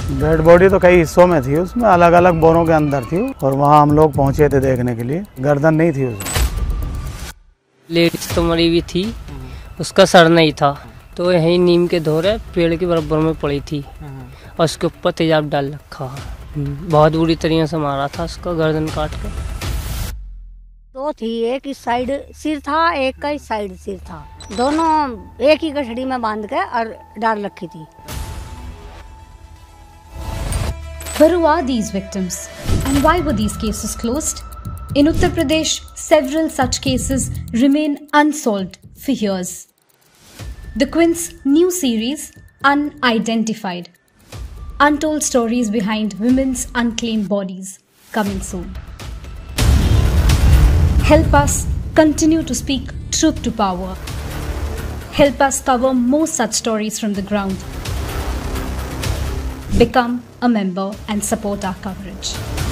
Dead body तो कई हिस्सों में थी, उसमें अलग अलग बोरों के अंदर थी और वहाँ हम लोग पहुँचे थे देखने के लिए। गर्दन नहीं थी उसमें। लेडीज तो मरी हुई थी, उसका सर नहीं था, तो यही नीम के धोरे पेड़ के बराबर में पड़ी थी और उसके ऊपर तेजाब डाल रखा। बहुत बुरी तरीके से मारा था उसका, गर्दन काट के। दो थी, एक इस साइड सिर था, एक का इस साइड सिर था, दोनों एक ही गठड़ी में बांध के और डाल रखी थी। But who are these victims and why were these cases closed? In Uttar Pradesh, several such cases remain unsolved for years. The Quint's new series, Unidentified, untold stories behind women's unclaimed bodies, coming soon. Help us continue to speak truth to power. Help us cover more such stories from the ground. Become a member and support our coverage.